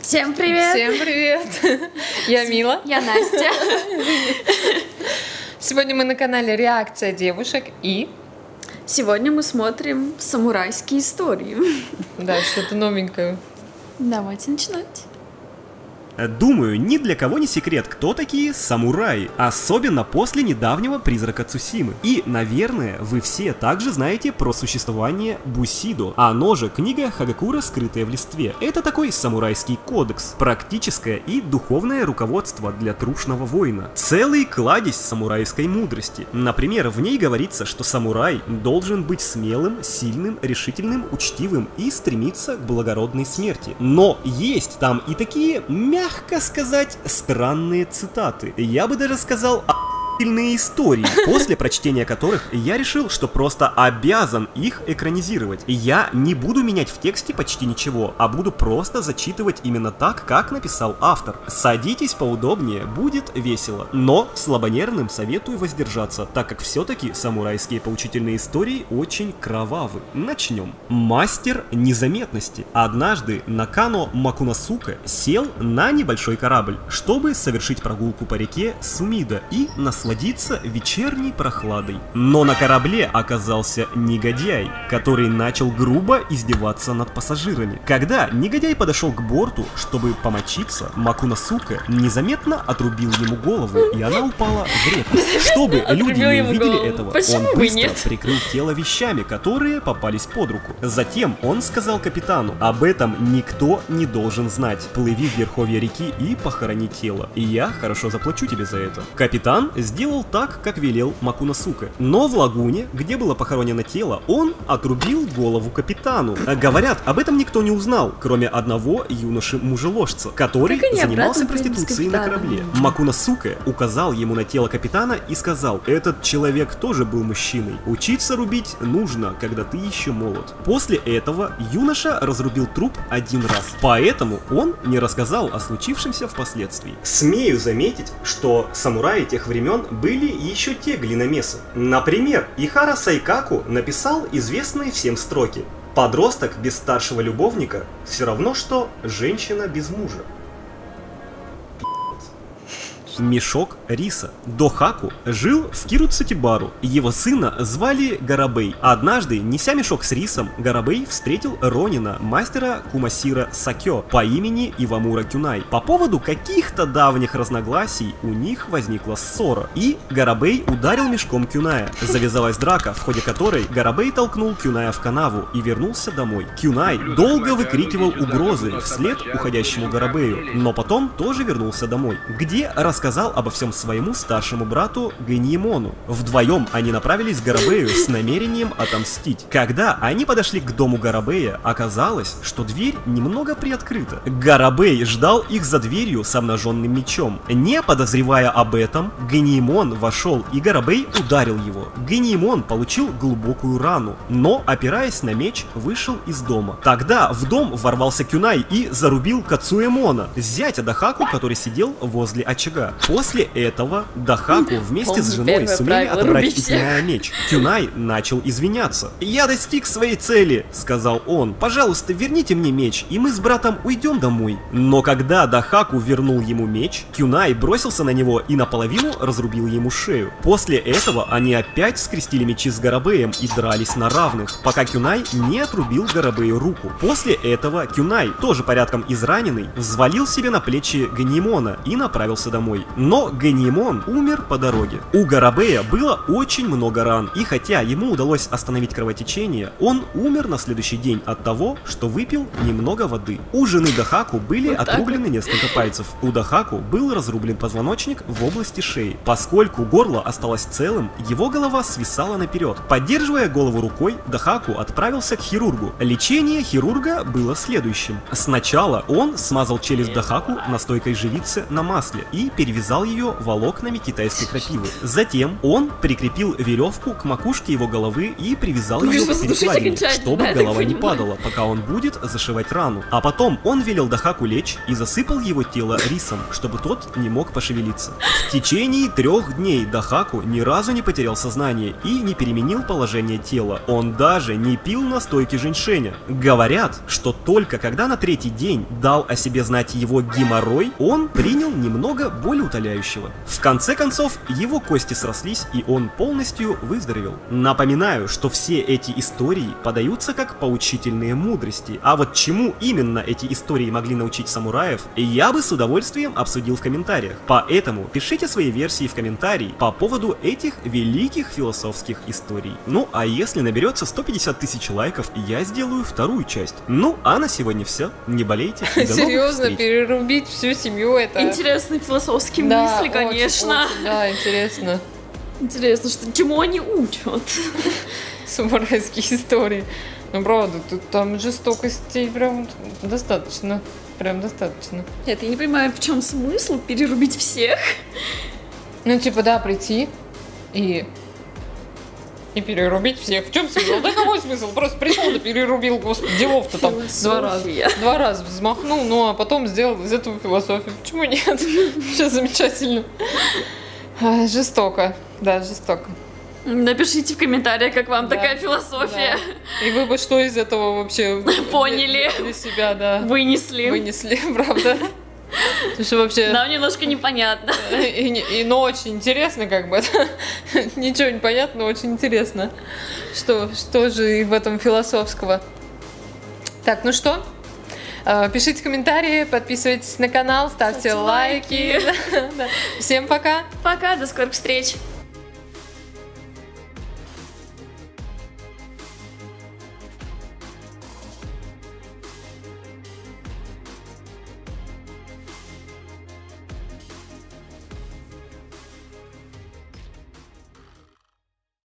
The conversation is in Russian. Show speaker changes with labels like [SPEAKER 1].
[SPEAKER 1] Всем привет!
[SPEAKER 2] Всем привет! Я Мила.
[SPEAKER 1] Я Настя.
[SPEAKER 2] Сегодня мы на канале Реакция девушек и...
[SPEAKER 1] Сегодня мы смотрим самурайские истории.
[SPEAKER 2] Да, что-то новенькое.
[SPEAKER 1] Давайте начинать.
[SPEAKER 3] Думаю, ни для кого не секрет, кто такие самураи, особенно после недавнего «Призрака Цусимы». И, наверное, вы все также знаете про существование бусидо, оно же книга Хагакура «Скрытая в листве». Это такой самурайский кодекс, практическое и духовное руководство для трушного воина. Целый кладезь самурайской мудрости. Например, в ней говорится, что самурай должен быть смелым, сильным, решительным, учтивым и стремиться к благородной смерти. Но есть там и такие, мягко сказать, странные цитаты. Я бы даже сказал, охуительные истории, после прочтения которых я решил, что просто обязан их экранизировать. Я не буду менять в тексте почти ничего, а буду просто зачитывать именно так, как написал автор. Садитесь поудобнее, будет весело. Но слабонервным советую воздержаться, так как все-таки самурайские поучительные истории очень кровавы. Начнем. Мастер незаметности. Однажды Накано Макунасука сел на небольшой корабль, чтобы совершить прогулку по реке Сумида и насладиться вечерней прохладой. Но на корабле оказался негодяй, который начал грубо издеваться над пассажирами. Когда негодяй подошел к борту, чтобы помочиться, Макунасука незаметно отрубил ему голову, и она упала в реку. Чтобы люди не увидели этого, он быстро прикрыл тело вещами, которые попались под руку. Затем он сказал капитану: об этом никто не должен знать. Плыви в верховье реки и похорони тело, и я хорошо заплачу тебе за это. Капитан сделал так, как велел Макунасука. Но в лагуне, где было похоронено тело, он отрубил голову капитану. Говорят, об этом никто не узнал, кроме одного юноши-мужеложца, который занимался проституцией на корабле. Макунасука указал ему на тело капитана и сказал: этот человек тоже был мужчиной. Учиться рубить нужно, когда ты еще молод. После этого юноша разрубил труп один раз. Поэтому он не рассказал о случившемся впоследствии. Смею заметить, что самураи тех времен были еще те глиномесы. Например, Ихара Сайкаку написал известные всем строки: «Подросток без старшего любовника все равно, что женщина без мужа». Мешок риса. Дохаку жил в Кируцутибару. Его сына звали Гарабей. Однажды, неся мешок с рисом, Гарабей встретил ронина, мастера Кумасира Сакё по имени Ивамура Кюнай. По поводу каких-то давних разногласий у них возникла ссора, и Гарабей ударил мешком Кюная. Завязалась драка, в ходе которой Гарабей толкнул Кюная в канаву и вернулся домой. Кюнай долго выкрикивал угрозы вслед уходящему Гарабею, но потом тоже вернулся домой, где рассказал обо всем своему старшему брату Гэньемону. Вдвоем они направились к Гарабею с намерением отомстить. Когда они подошли к дому Гарабея, оказалось, что дверь немного приоткрыта. Гарабей ждал их за дверью с обнаженным мечом. Не подозревая об этом, Гэньемон вошел, и Гарабей ударил его. Гэньемон получил глубокую рану, но, опираясь на меч, вышел из дома. Тогда в дом ворвался Кюнай и зарубил Кацуэмона, зятя Дохаку, который сидел возле очага. После этого Дохаку вместе с женой сумели отобрать у Кюная меч. Кюнай начал извиняться. «Я достиг своей цели», — сказал он. «Пожалуйста, верните мне меч, и мы с братом уйдем домой». Но когда Дохаку вернул ему меч, Кюнай бросился на него и наполовину разрубил ему шею. После этого они опять скрестили мечи с Гарабеем и дрались на равных, пока Кюнай не отрубил Гарабею руку. После этого Кюнай, тоже порядком израненный, взвалил себе на плечи Гэньемона и направился домой. Но Гэньемон умер по дороге. У Гарабея было очень много ран, и хотя ему удалось остановить кровотечение, он умер на следующий день от того, что выпил немного воды. У жены Дохаку были отрублены несколько пальцев. У Дохаку был разрублен позвоночник в области шеи. Поскольку горло осталось целым, его голова свисала наперед. Поддерживая голову рукой, Дохаку отправился к хирургу. Лечение хирурга было следующим. Сначала он смазал челюсть Дохаку настойкой живицы на масле и перевязал ее волокнами китайской крапивы. Затем он прикрепил веревку к макушке его головы и привязал
[SPEAKER 1] Вы
[SPEAKER 3] ее
[SPEAKER 1] же
[SPEAKER 3] к
[SPEAKER 1] задушите
[SPEAKER 3] перекладине,
[SPEAKER 1] окончательно,
[SPEAKER 3] чтобы
[SPEAKER 1] да, я так
[SPEAKER 3] голова не
[SPEAKER 1] понимаю.
[SPEAKER 3] падала, пока он будет зашивать рану. А потом он велел Дахаку лечь и засыпал его тело рисом, чтобы тот не мог пошевелиться. В течение 3 дней Дахаку ни разу не потерял сознание и не переменил положение тела. Он даже не пил настойки женьшеня. Говорят, что только когда на 3-й день дал о себе знать его геморрой, он принял немного болеутоляющего. В конце концов, его кости срослись, и он полностью выздоровел. Напоминаю, что все эти истории подаются как поучительные мудрости, а вот чему именно эти истории могли научить самураев, я бы с удовольствием обсудил в комментариях. Поэтому пишите свои версии в комментарии по поводу этих великих философских историй. Ну, а если наберется 150 тысяч лайков, я сделаю 2-ю часть. Ну, а на сегодня все. Не болейте. И до новых
[SPEAKER 2] Серьезно,
[SPEAKER 3] встреч.
[SPEAKER 2] перерубить всю семью это...
[SPEAKER 1] Интересные философские
[SPEAKER 2] Да,
[SPEAKER 1] мысли,
[SPEAKER 2] очень,
[SPEAKER 1] конечно.
[SPEAKER 2] очень, да, интересно.
[SPEAKER 1] Интересно, что чему они учат.
[SPEAKER 2] Самурайские истории. Ну, правда, тут там жестокости прям достаточно. Прям достаточно.
[SPEAKER 1] Нет, я не понимаю, в чем смысл перерубить всех.
[SPEAKER 2] Ну, типа, да, прийти и перерубить всех. В чем смысл? Да какой смысл? Просто пришел да перерубил, господи, делов-то там 2 раза.
[SPEAKER 1] Философия.
[SPEAKER 2] 2 раза взмахнул, ну а потом сделал из этого философию. Почему нет? Все замечательно. Жестоко. Да, жестоко.
[SPEAKER 1] Напишите в комментариях, как вам
[SPEAKER 2] Да,
[SPEAKER 1] такая философия.
[SPEAKER 2] да. И вы бы что из этого вообще
[SPEAKER 1] Поняли.
[SPEAKER 2] для себя, да,
[SPEAKER 1] Вынесли.
[SPEAKER 2] вынесли, правда? Потому что вообще...
[SPEAKER 1] Нам немножко непонятно.
[SPEAKER 2] Но очень интересно, как бы. Ничего не понятно, но очень интересно. Что же в этом философского? Так, ну что? Пишите комментарии, подписывайтесь на канал, ставьте
[SPEAKER 1] Ставьте
[SPEAKER 2] лайки. Да. Всем пока!
[SPEAKER 1] Пока, до скорых встреч.